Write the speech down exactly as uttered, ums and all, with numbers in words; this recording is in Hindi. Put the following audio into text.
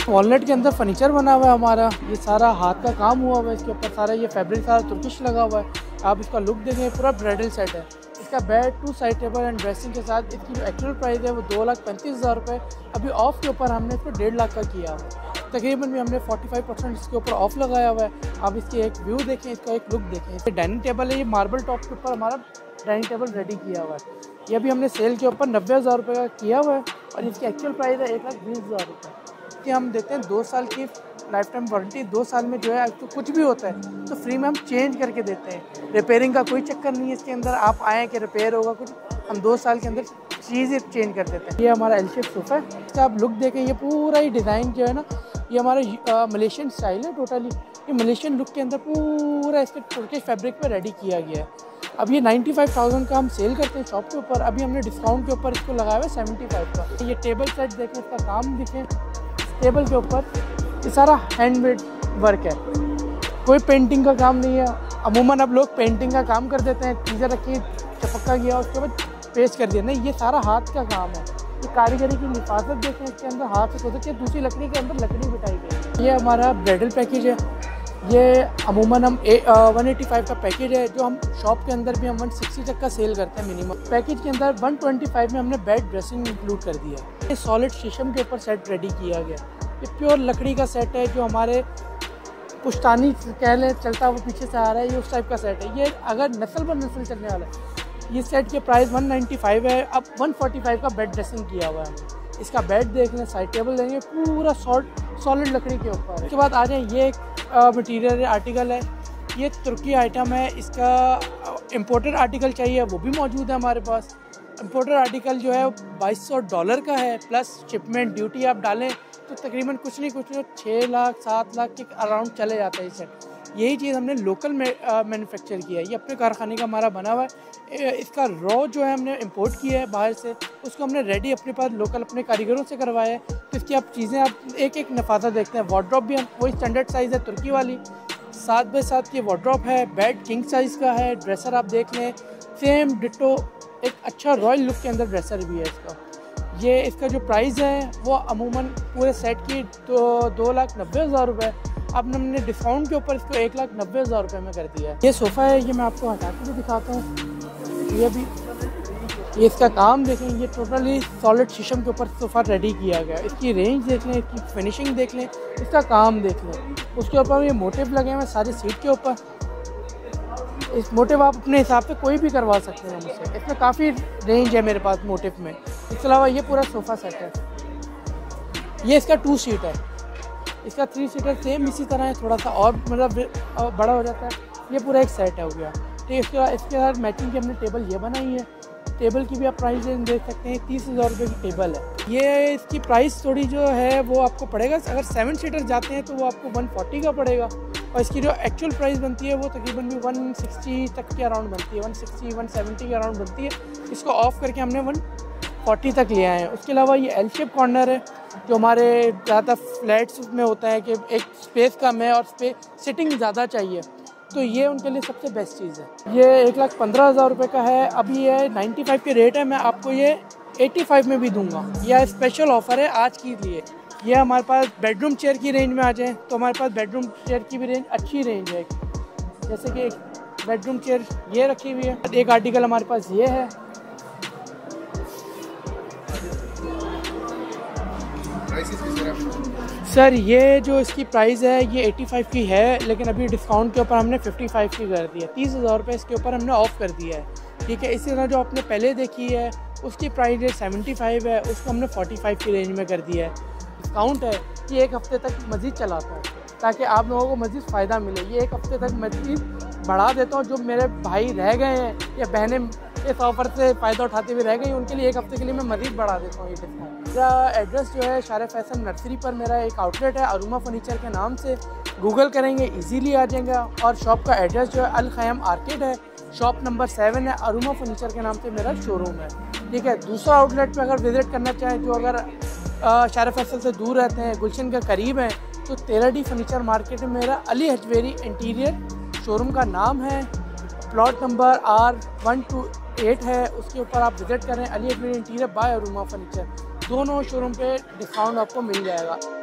वॉलनट के अंदर फर्नीचर बना हुआ है हमारा, ये सारा हाथ का काम हुआ हुआ है, इसके ऊपर सारा ये फैब्रिक सारा तुर्किश लगा हुआ है। आप इसका लुक देखें, पूरा ब्राइडल सेट है। इसका bed two side table and dressing के साथ इसकी जो एक्चुअल प्राइस है वो दो लाख पैंतीस हज़ार रुपये। अभी ऑफ के ऊपर हमने इसको डेढ़ लाख का किया हुआ है। तकरीबन भी हमने पैंतालीस परसेंट इसके ऊपर ऑफ लगाया हुआ है। आप इसकी एक व्यू देखें, इसका एक लुक देखें। इसके डाइनिंग टेबल है, ये मार्बल टॉप के ऊपर हमारा डाइनिंग टेबल रेडी किया हुआ है। ये भी हमने सेल के ऊपर नब्बे हज़ार रुपये का किया हुआ है और इसकी एक्चुअल प्राइस है एक लाख बीस हज़ार रुपये। इसकी हम देते हैं दो साल की लाइफ टाइम वारंटी। दो साल में जो है तो कुछ भी होता है तो फ्री में हम चेंज करके देते हैं। रिपेयरिंग का कोई चक्कर नहीं है इसके अंदर। आप आएँ कि रिपेयर होगा कुछ, हम दो साल के अंदर चीज़ चेंज कर देते हैं। ये हमारा एल शेप सोफ़ा है। इसका आप लुक देखें, ये पूरा ही डिज़ाइन जो है ना, ये हमारा मलेशियन स्टाइल है टोटली। ये मलेशियन लुक के अंदर पूरा इसके तुर्किश फैब्रिक पे रेडी किया गया है। अब ये नाइन्टी फाइव थाउजेंड का हम सेल करते हैं शॉप के ऊपर। अभी हमने डिस्काउंट के ऊपर इसको लगाया हुआ है सेवेंटी फाइव का। ये टेबल सेट देखें, इसका काम देखें। टेबल के ऊपर ये सारा हैंडमेड वर्क है, कोई पेंटिंग का काम नहीं है। अमूमन अब लोग पेंटिंग का काम कर देते हैं, चीज़ें रखी चपक्का किया उसके बाद पेस्ट कर दिया। नहीं, ये सारा हाथ का काम है। ये कारीगरी की हिफाजत देखें, इसके अंदर हाथ से खोदते हैं, दूसरी लकड़ी के अंदर लकड़ी बिठाई गई। ये हमारा ब्राइडल पैकेज है। ये अमूमन हम ए, आ, वन एटी फाइव का पैकेज है, जो हम शॉप के अंदर भी हम वन सिक्सटी तक का सेल करते हैं मिनिमम। पैकेज के अंदर वन ट्वेंटी फाइव में हमने बेड ड्रेसिंग इंक्लूड कर दिया है। ये सॉलिड शीशम के ऊपर सेट रेडी किया गया। ये प्योर लकड़ी का सेट है, जो हमारे पुश्तानी कह लें चलता वो पीछे से आ रहा है, ये उस टाइप का सेट है। ये अगर नस्ल ब नस्ल चलने वाला है। ये सेट के प्राइस वन नाइन्टी फाइव है। अब वन फोर्टी फाइव का बेड ड्रेसिंग किया हुआ है। इसका बेड देख लें, साइड टेबल देंगे, पूरा सॉल्ट सॉलिड लकड़ी के ऊपर। उसके बाद आ जाए, ये एक मटीरियल आर्टिकल है, ये तुर्की आइटम है। इसका इम्पोर्टेड आर्टिकल चाहिए वो भी मौजूद है हमारे पास। इम्पोर्टेड आर्टिकल जो है बाईस सौ डॉलर का है, प्लस शिपमेंट ड्यूटी आप डालें तो तकरीबन कुछ नहीं कुछ नहीं छः लाख सात लाख के अराउंड चले जाता है इसे। यही चीज़ हमने लोकल में मैन्युफैक्चर किया है। ये अपने कारखाने का हमारा बना हुआ है। इसका रॉ जो है हमने इंपोर्ट किया है बाहर से, उसको हमने रेडी अपने पास लोकल अपने कारीगरों से करवाया है। तो इसकी आप चीज़ें आप एक एक नफाजा देखते हैं। वार्डरोब भी हम वही स्टैंडर्ड साइज़ है तुर्की वाली, सात बाई सात की वार्डरोब है। बेड किंग साइज़ का है। ड्रेसर आप देख लें, सेम डिटो एक अच्छा रॉयल लुक के अंदर ड्रेसर भी है इसका। ये इसका जो प्राइस है वो अमूमन पूरे सेट की तो दो लाख नब्बे हज़ार रुपये। अब हमने डिस्काउंट के ऊपर इसको एक लाख नब्बे हज़ार रुपये में कर दिया है। ये सोफ़ा है, ये मैं आपको हटा के भी दिखाता हूँ। ये भी ये इसका काम देखें, ये टोटली सॉलिड शीशम के ऊपर सोफ़ा रेडी किया गया। इसकी रेंज देख लें, इसकी फिनिशिंग देख लें, इसका काम देख लें। उसके ऊपर ये मोटिव लगे हुए हैं सारी सीट के ऊपर। इस मोटिव आप अपने हिसाब से कोई भी करवा सकते हैं मुझसे। इसमें काफ़ी रेंज है मेरे पास मोटिव में। इसके अलावा ये पूरा सोफ़ा सेट है। ये इसका टू सीट है, इसका थ्री सीटर सेम इसी तरह है, थोड़ा सा और मतलब बड़ा हो जाता है। ये पूरा एक सेट है हो गया। ठीक है, इसके बाद इसके साथ मैचिंग की हमने टेबल ये बनाई है। टेबल की भी आप प्राइस देख सकते हैं, तीस हज़ार रुपये की टेबल है। ये इसकी प्राइस थोड़ी जो है वो आपको पड़ेगा, अगर सेवन सीटर जाते हैं तो वो आपको वन फोर्टी का पड़ेगा, और इसकी जो एक्चुअल प्राइस बनती है वो तकरीबन भी वन सिक्सटी तक के अराउंड बनती है, वन सिक्सटी वन सेवेंटी के अराउंड बनती है। इसको ऑफ करके हमने वन फोर्टी तक ले आए हैं। उसके अलावा ये एल शेप कॉर्नर है, जो हमारे ज़्यादा फ्लैट्स में होता है कि एक स्पेस कम है और स्पेस सिटिंग ज़्यादा चाहिए, तो ये उनके लिए सबसे बेस्ट चीज़ है। ये एक लाख पंद्रह हज़ार रुपये का है। अभी ये नाइन्टी फाइव के रेट है, मैं आपको ये एटी फाइव में भी दूंगा। यह स्पेशल ऑफ़र है आज के लिए। ये हमारे पास बेडरूम चेयर की रेंज में आ जाए तो हमारे पास बेडरूम चेयर की भी रेंज अच्छी रेंज है। जैसे कि एक बेडरूम चेयर ये रखी हुई है। एक आर्टिकल हमारे पास ये है। सर ये जो इसकी प्राइस है ये पचासी की है, लेकिन अभी डिस्काउंट के ऊपर हमने पचपन की कर दी है। तीस हज़ार रुपये इसके ऊपर हमने ऑफ़ कर दिया है। ठीक है, इसी तरह जो आपने पहले देखी है उसकी प्राइस रेट पचहत्तर है, उसको हमने पैंतालीस की रेंज में कर दिया है। डिस्काउंट है, ये एक हफ़्ते तक मज़ीद चलाता है ताकि आप लोगों को मज़ीद फ़ायदा मिले। ये एक हफ़्ते तक मज़ीद बढ़ा देता हूँ। जो मेरे भाई रह गए हैं या बहनें इस ऑफ़र से फ़ायदा उठाते हुए रह गई, उनके लिए एक हफ़्ते के लिए मैं मज़ीद बढ़ा देता हूँ ये डिस्काउंट। मेरा एड्रेस जो है शार फैसल नर्सरी पर मेरा एक आउटलेट है अरुमा फर्नीचर के नाम से। गूगल करेंगे इजीली आ जाएगा। और शॉप का एड्रेस जो है अल खयाम आर्केड है, शॉप नंबर सेवन है। अरुमा फर्नीचर के नाम से मेरा शोरूम है। ठीक है, दूसरा आउटलेट पे अगर विज़िट करना चाहें, जो अगर शार फैसल से दूर रहते हैं, गुलशन के करीब हैं, तो तेरह डी फर्नीचर मार्केट में मेरा अली हजवेरी इंटीरियर शोरूम का नाम है। Plot number R one two eight है, उसके ऊपर आप विज़िट करें। Ali Hajveri interior by Aruma furniture, दोनों शोरूम पे डिस्काउंट आपको मिल जाएगा।